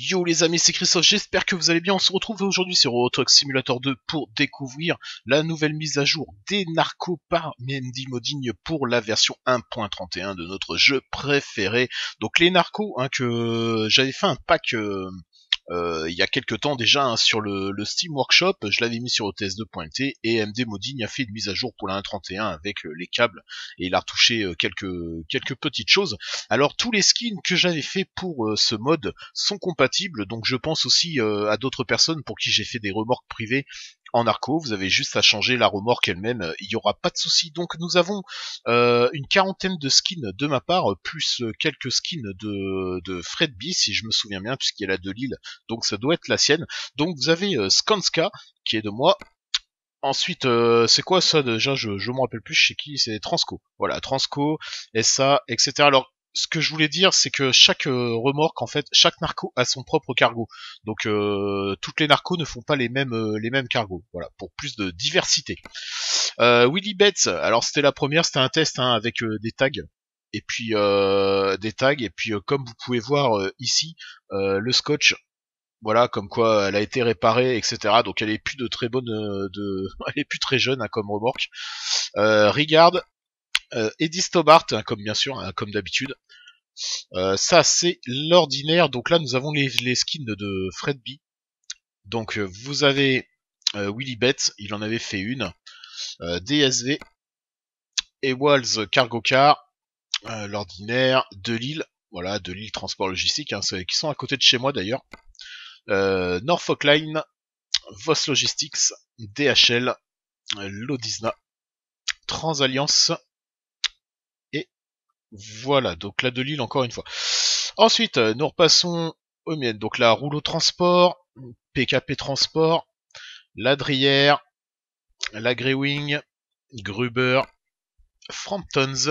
Yo les amis, c'est Christophe, j'espère que vous allez bien. On se retrouve aujourd'hui sur Euro Truck Simulator 2 pour découvrir la nouvelle mise à jour des narcos par Mendy Modding pour la version 1.31 de notre jeu préféré. Donc les narcos, que j'avais fait un pack il y a quelques temps déjà sur le Steam Workshop, je l'avais mis sur OTS2.t et MD Modding a fait une mise à jour pour la 1.31 avec les câbles et il a retouché quelques petites choses. Alors tous les skins que j'avais fait pour ce mode sont compatibles, donc je pense aussi à d'autres personnes pour qui j'ai fait des remorques privées en narco. Vous avez juste à changer la remorque elle-même, il n'y aura pas de souci. Donc nous avons une quarantaine de skins de ma part, plus quelques skins de Fred B, si je me souviens bien, puisqu'il y a la de Lille, donc ça doit être la sienne. Donc vous avez Skanska, qui est de moi. Ensuite, c'est quoi ça déjà, je me rappelle plus chez qui, c'est Transco. Voilà, Transco, SA, etc. Alors, ce que je voulais dire, c'est que chaque remorque, en fait, chaque narco a son propre cargo. Donc, toutes les narcos ne font pas les mêmes cargos. Voilà, pour plus de diversité. Willy Betts, alors c'était la première, c'était un test avec des tags. Et puis comme vous pouvez voir ici, le scotch. Voilà, comme quoi elle a été réparée, etc. Donc elle est plus de très bonne, elle est plus très jeune comme remorque. Rigard, Eddie Stobart, comme bien sûr, comme d'habitude. Ça c'est l'ordinaire. Donc là nous avons les skins de Fred B. Donc vous avez Willy Betts, il en avait fait une. DSV, Ewalls Cargo Car, l'ordinaire, de Lille. Voilà, de Lille Transport Logistique, qui sont à côté de chez moi d'ailleurs. Norfolk Line, Voss Logistics, DHL, Lodisna, Transalliance, et voilà, donc la de Lille encore une fois. Ensuite, nous repassons aux miennes, donc la Rouleau Transport, PKP Transport, la Drière, la Greywing, Gruber, Framptons,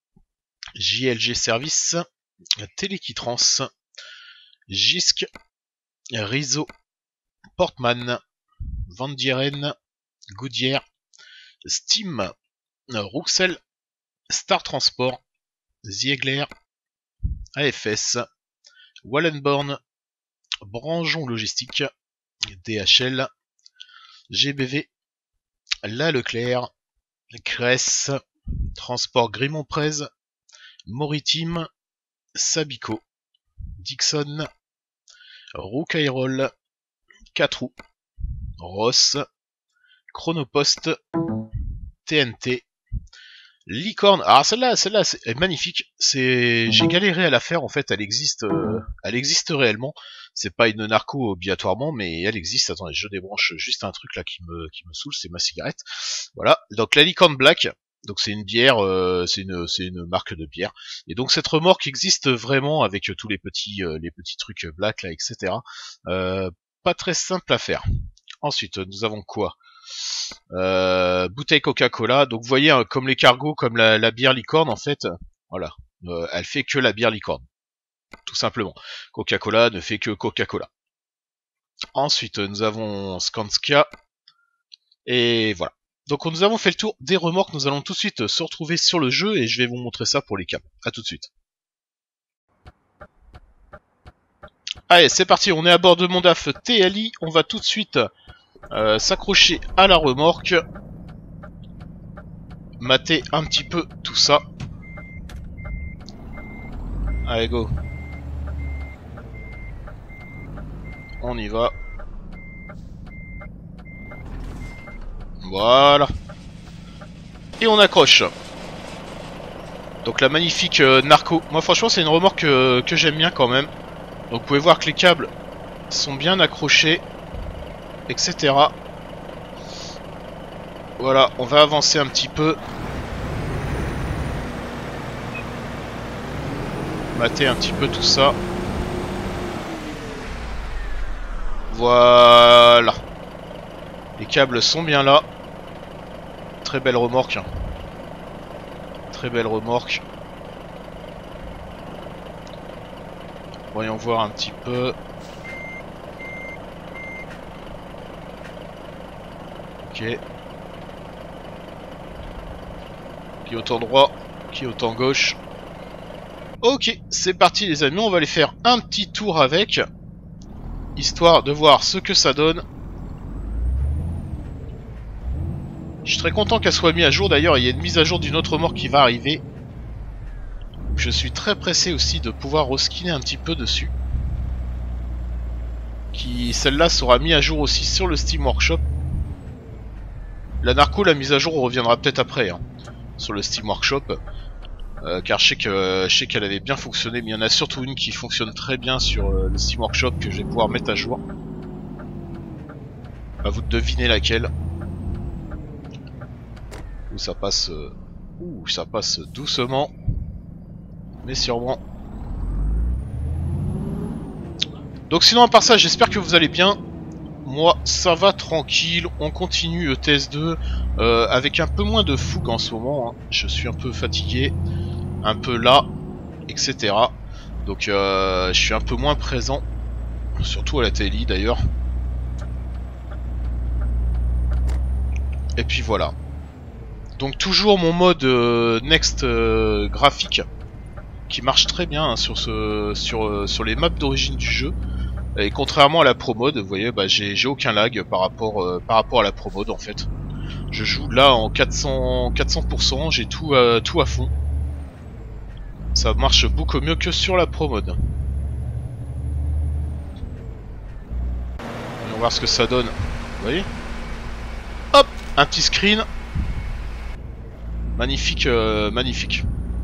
JLG Service, Telekitrans, Gisk, Rizzo, Portman, Van Dieren, Goodyear, Steam, Rouxel, Star Transport, Ziegler, AFS, Wallenborn, Branjon Logistique, DHL, GBV, La Leclerc, Cress, Transport Grimont-Prez, Maritime, Sabico, Dixon, Roucayrol, 4 roues, Ross, Chronopost, TNT, Licorne. Alors celle-là est magnifique. J'ai galéré à la faire en fait. Elle existe réellement. C'est pas une narco obligatoirement, mais elle existe. Attendez, je débranche juste un truc là qui me saoule, c'est ma cigarette. Voilà. Donc la Licorne Black. Donc c'est une bière, c'est une marque de bière. Et donc cette remorque existe vraiment avec tous les petits trucs black là, etc. Pas très simple à faire. Ensuite, nous avons quoi? Bouteille Coca-Cola. Donc vous voyez, comme les cargos, comme la bière licorne, en fait, voilà, elle fait que la bière licorne, tout simplement. Coca-Cola ne fait que Coca-Cola. Ensuite, nous avons Skanska, et voilà. Donc nous avons fait le tour des remorques, nous allons tout de suite se retrouver sur le jeu, et je vais vous montrer ça pour les câbles. A tout de suite. Allez, c'est parti, on est à bord de mon DAF TLI, on va tout de suite s'accrocher à la remorque, mater un petit peu tout ça. Allez go, on y va. Voilà, et on accroche. Donc la magnifique narco, moi franchement c'est une remorque que j'aime bien quand même. Donc vous pouvez voir que les câbles sont bien accrochés, etc. Voilà, on va avancer un petit peu. Mater un petit peu tout ça. Voilà. Les câbles sont bien là. Très belle remorque. Très belle remorque. Voyons voir un petit peu. Ok. Pilote droit, pilote gauche. Ok, c'est parti les amis, on va aller faire un petit tour avec. histoire de voir ce que ça donne. Je suis très content qu'elle soit mise à jour. D'ailleurs, il y a une mise à jour d'une autre mort qui va arriver. Je suis très pressé aussi de pouvoir reskiner un petit peu dessus. Celle-là sera mise à jour aussi sur le Steam Workshop. La narco, la mise à jour reviendra peut-être après hein, sur le Steam Workshop. Car je sais qu'elle avait bien fonctionné, mais il y en a surtout une qui fonctionne très bien sur le Steam Workshop que je vais pouvoir mettre à jour. À vous de deviner laquelle. Où ça passe doucement, mais sûrement. Donc sinon à part ça, j'espère que vous allez bien. Moi ça va tranquille, on continue TS2 avec un peu moins de fougue en ce moment. Hein. Je suis un peu fatigué, un peu là, etc. Donc je suis un peu moins présent, surtout à la télé d'ailleurs. Et puis voilà. Donc toujours mon mode Next graphique qui marche très bien hein, sur les maps d'origine du jeu. Et contrairement à la Pro Mode, vous voyez, bah, j'ai aucun lag par rapport à la Pro Mode en fait. Je joue là en 400%, j'ai tout à fond. Ça marche beaucoup mieux que sur la Pro Mode. On va voir ce que ça donne. Vous voyez? Hop, un petit screen. Magnifique, magnifique.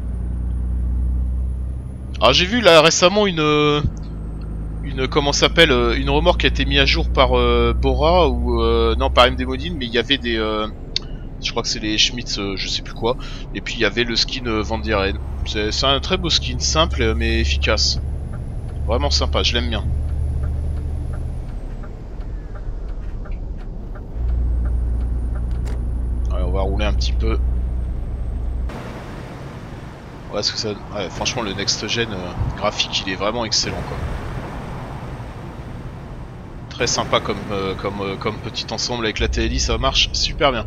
Alors j'ai vu là récemment une comment s'appelle une remorque qui a été mise à jour par Bora ou non par MD Modine, mais il y avait des je crois que c'est les Schmitz, je sais plus quoi, et puis il y avait le skin Van Dieren. C'est un très beau skin, simple mais efficace. Vraiment sympa, je l'aime bien. Allez, on va rouler un petit peu. Ouais, ce que ça... ouais, franchement le next gen graphique il est vraiment excellent quoi. Très sympa comme petit ensemble avec la TLI, ça marche super bien.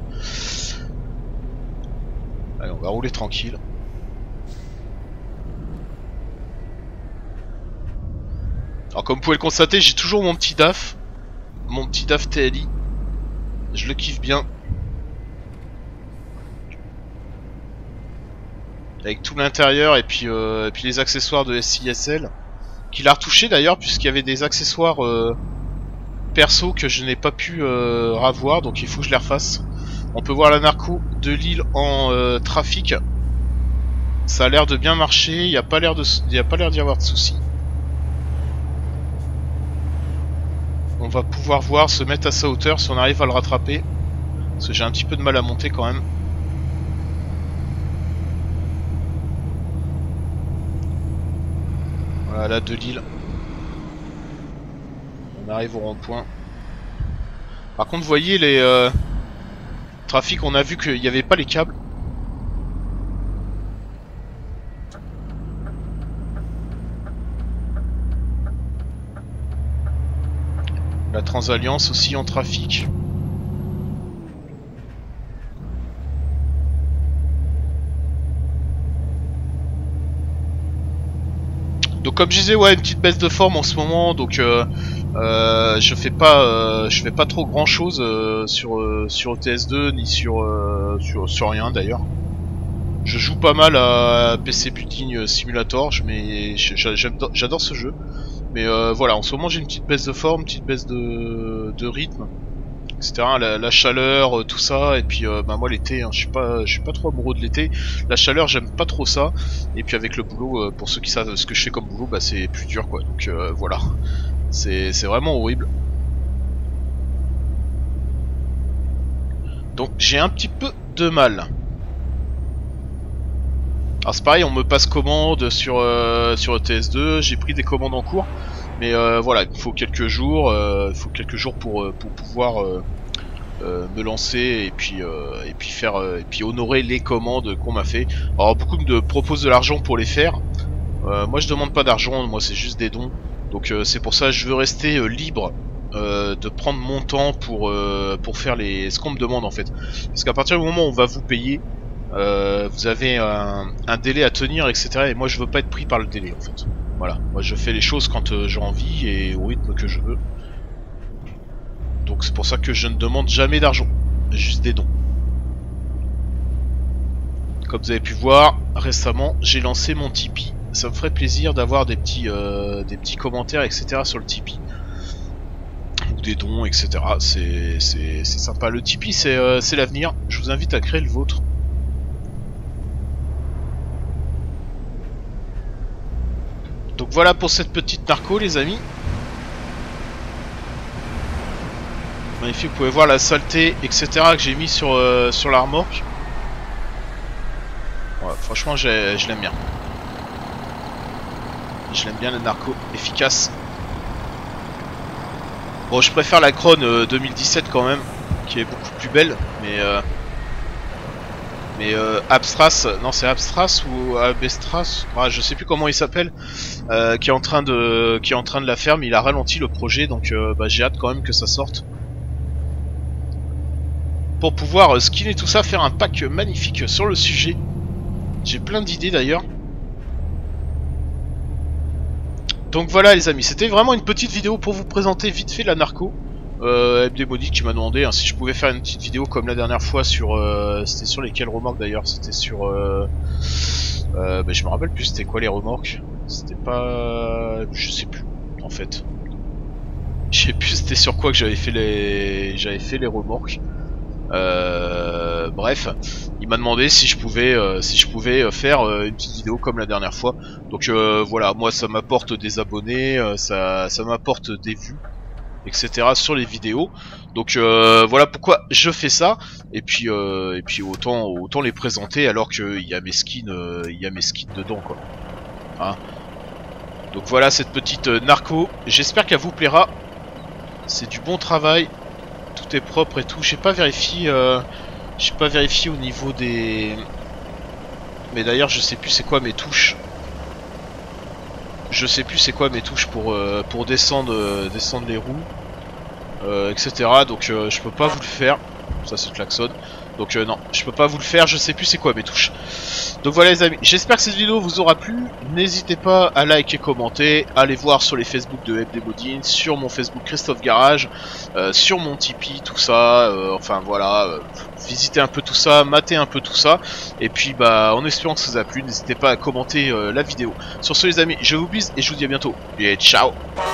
Allez, on va rouler tranquille. Alors comme vous pouvez le constater, j'ai toujours mon petit DAF TLI. Je le kiffe bien. Avec tout l'intérieur et puis les accessoires de SISL. Qu'il a retouché d'ailleurs puisqu'il y avait des accessoires perso que je n'ai pas pu ravoir, donc il faut que je les refasse. On peut voir la narco de Lille en trafic. Ça a l'air de bien marcher, il n'y a pas l'air d'y avoir de soucis. On va pouvoir voir se mettre à sa hauteur si on arrive à le rattraper. Parce que j'ai un petit peu de mal à monter quand même. Voilà, de Lille. On arrive au rond-point. Par contre, vous voyez les trafics, on a vu qu'il n'y avait pas les câbles. La Transalliance aussi en trafic. Donc comme je disais, ouais, une petite baisse de forme en ce moment, donc je fais pas trop grand chose sur TS2 ni sur rien d'ailleurs. Je joue pas mal à PC Building Simulator, j'adore ce jeu. Mais voilà, en ce moment j'ai une petite baisse de forme, une petite baisse de rythme, etc. La chaleur, tout ça, et puis bah moi l'été, hein, je suis pas trop amoureux de l'été. La chaleur, j'aime pas trop ça. Et puis avec le boulot, pour ceux qui savent ce que je fais comme boulot, bah c'est plus dur quoi. Donc voilà, c'est vraiment horrible. Donc j'ai un petit peu de mal. Alors c'est pareil, on me passe commande sur TS2, j'ai pris des commandes en cours, mais voilà, il faut quelques jours, pour pouvoir me lancer et puis honorer les commandes qu'on m'a fait. Alors beaucoup me proposent de l'argent pour les faire. Moi je demande pas d'argent, moi c'est juste des dons. Donc c'est pour ça que je veux rester libre de prendre mon temps pour faire ce qu'on me demande en fait. Parce qu'à partir du moment où on va vous payer, vous avez un délai à tenir, etc. Et moi je veux pas être pris par le délai en fait. Voilà, moi je fais les choses quand j'ai envie et au rythme que je veux. Donc c'est pour ça que je ne demande jamais d'argent, juste des dons. Comme vous avez pu voir, récemment j'ai lancé mon Tipeee. Ça me ferait plaisir d'avoir des petits commentaires, etc. sur le Tipeee. Ou des dons, etc. C'est sympa. Le Tipeee, c'est l'avenir. Je vous invite à créer le vôtre. Donc voilà pour cette petite narco, les amis. Magnifique, vous pouvez voir la saleté, etc. que j'ai mis sur la remorque. Ouais, franchement, je l'aime bien. Je l'aime bien, la narco efficace. Bon, je préfère la Krone 2017 quand même, qui est beaucoup plus belle, mais Abstras, non c'est Abstras ou Abestras, ah, je sais plus comment il s'appelle, qui est en train de la faire, mais il a ralenti le projet, donc bah, j'ai hâte quand même que ça sorte. Pour pouvoir skinner tout ça, faire un pack magnifique sur le sujet. J'ai plein d'idées d'ailleurs. Donc voilà les amis, c'était vraiment une petite vidéo pour vous présenter vite fait la narco. MD Body qui m'a demandé hein, si je pouvais faire une petite vidéo comme la dernière fois sur... c'était sur lesquelles remorques d'ailleurs? C'était sur... bah, je me rappelle plus c'était quoi les remorques. C'était pas... je sais plus en fait. Je sais plus c'était sur quoi que j'avais fait les remorques. Bref, il m'a demandé si je pouvais faire une petite vidéo comme la dernière fois. Donc voilà, moi ça m'apporte des abonnés, ça m'apporte des vues, etc. sur les vidéos. Donc voilà pourquoi je fais ça. Et puis autant les présenter alors qu'il y a mes skins, dedans quoi. Hein. Donc voilà cette petite narco. J'espère qu'elle vous plaira. C'est du bon travail. Tout est propre et tout. J'ai pas vérifié au niveau des... Mais d'ailleurs je sais plus c'est quoi mes touches. Je sais plus c'est quoi mes touches pour descendre les roues, etc. Donc je peux pas vous le faire. Ça c'est le klaxon. Donc non, je peux pas vous le faire, je sais plus c'est quoi mes touches. Donc voilà les amis, j'espère que cette vidéo vous aura plu. N'hésitez pas à liker, commenter, allez voir sur les Facebook de MD Modine, sur mon Facebook Christophe Garage, sur mon Tipeee, tout ça, enfin voilà, visitez un peu tout ça, matez un peu tout ça, et puis bah en espérant que ça vous a plu, n'hésitez pas à commenter la vidéo. Sur ce les amis, je vous bise et je vous dis à bientôt, et ciao.